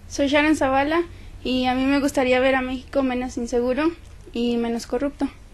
Soy Sharon Zavala y a mí me gustaría ver a México menos inseguro y menos corrupto.